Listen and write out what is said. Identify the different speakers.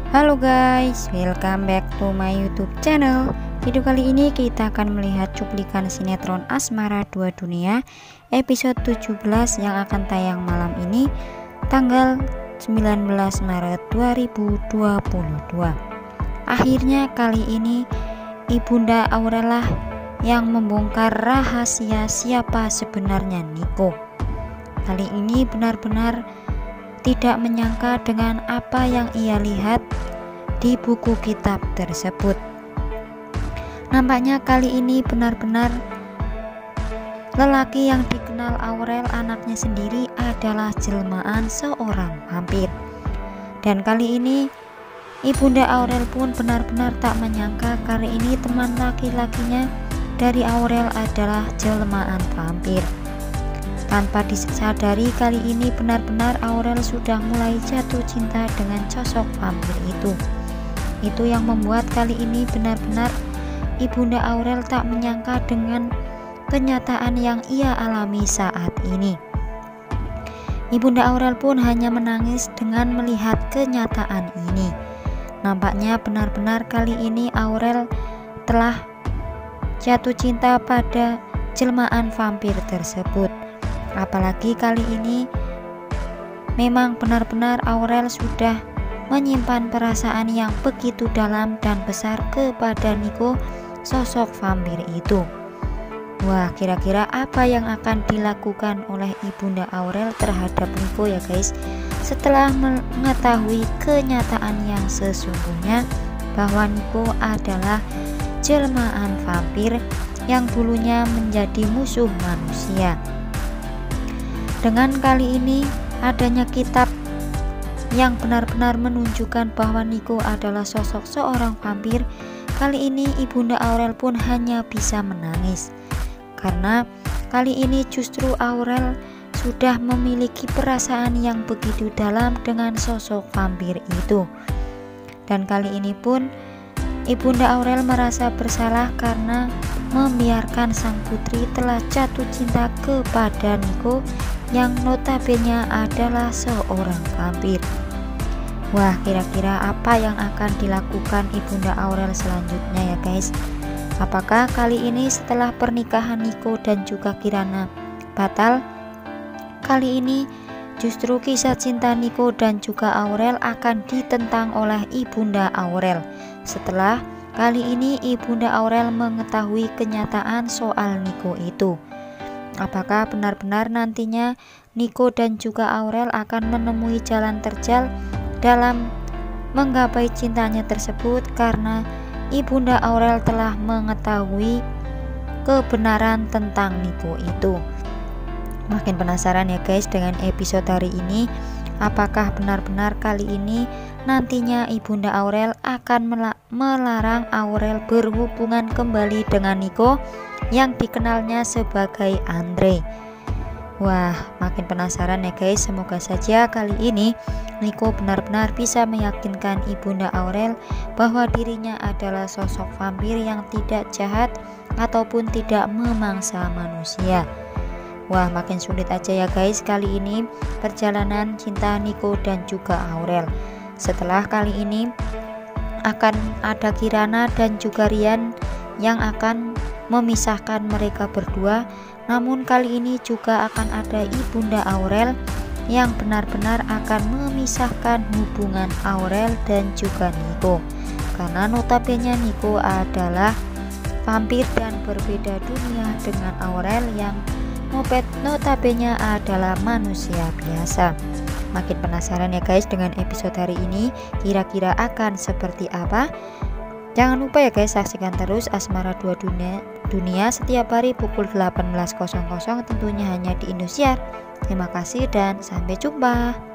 Speaker 1: Halo guys, welcome back to my YouTube channel. Video kali ini kita akan melihat cuplikan sinetron Asmara Dua Dunia episode 17 yang akan tayang malam ini tanggal 19 Maret 2022. Akhirnya kali ini Ibunda Aurel yang membongkar rahasia siapa sebenarnya Niko. Kali ini benar-benar tidak menyangka dengan apa yang ia lihat di buku kitab tersebut. Nampaknya kali ini benar-benar lelaki yang dikenal Aurel anaknya sendiri adalah jelmaan seorang vampir. Dan kali ini Ibunda Aurel pun benar-benar tak menyangka kali ini teman laki-lakinya dari Aurel adalah jelmaan vampir. Tanpa disadari kali ini benar-benar Aurel sudah mulai jatuh cinta dengan sosok vampir itu. Itu yang membuat kali ini benar-benar Ibunda Aurel tak menyangka dengan kenyataan yang ia alami saat ini. Ibunda Aurel pun hanya menangis dengan melihat kenyataan ini. Nampaknya benar-benar kali ini Aurel telah jatuh cinta pada jelmaan vampir tersebut. Apalagi kali ini memang benar-benar Aurel sudah menyimpan perasaan yang begitu dalam dan besar kepada Niko, sosok vampir itu. Wah, kira-kira apa yang akan dilakukan oleh Ibunda Aurel terhadap Niko ya guys, setelah mengetahui kenyataan yang sesungguhnya bahwa Niko adalah jelmaan vampir yang dulunya menjadi musuh manusia. Dengan kali ini adanya kitab yang benar-benar menunjukkan bahwa Niko adalah sosok seorang vampir, kali ini Ibunda Aurel pun hanya bisa menangis. Karena kali ini justru Aurel sudah memiliki perasaan yang begitu dalam dengan sosok vampir itu. Dan kali ini pun Ibunda Aurel merasa bersalah karena membiarkan sang putri telah jatuh cinta kepada Niko yang notabene adalah seorang vampir. Wah, kira-kira apa yang akan dilakukan Ibunda Aurel selanjutnya ya guys? Apakah kali ini setelah pernikahan Niko dan juga Kirana batal, kali ini justru kisah cinta Niko dan juga Aurel akan ditentang oleh Ibunda Aurel setelah kali ini Ibunda Aurel mengetahui kenyataan soal Niko itu? Apakah benar-benar nantinya Niko dan juga Aurel akan menemui jalan terjal dalam menggapai cintanya tersebut karena Ibunda Aurel telah mengetahui kebenaran tentang Niko itu? Makin penasaran ya guys dengan episode hari ini. Apakah benar-benar kali ini nantinya Ibunda Aurel akan melarang Aurel berhubungan kembali dengan Niko yang dikenalnya sebagai Andre? Wah, makin penasaran ya guys. Semoga saja kali ini Niko benar-benar bisa meyakinkan Ibunda Aurel bahwa dirinya adalah sosok vampir yang tidak jahat ataupun tidak memangsa manusia. Wah, makin sulit aja ya guys kali ini perjalanan cinta Niko dan juga Aurel. Setelah kali ini akan ada Kirana dan juga Rian yang akan memisahkan mereka berdua. Namun kali ini juga akan ada Ibunda Aurel yang benar-benar akan memisahkan hubungan Aurel dan juga Niko. Karena notabene Niko adalah vampir dan berbeda dunia dengan Aurel yang notabene adalah manusia biasa. Makin penasaran ya guys dengan episode hari ini, kira-kira akan seperti apa? Jangan lupa ya guys, saksikan terus Asmara Dua Dunia setiap hari pukul 18.00 tentunya hanya di Indosiar. Terima kasih dan sampai jumpa.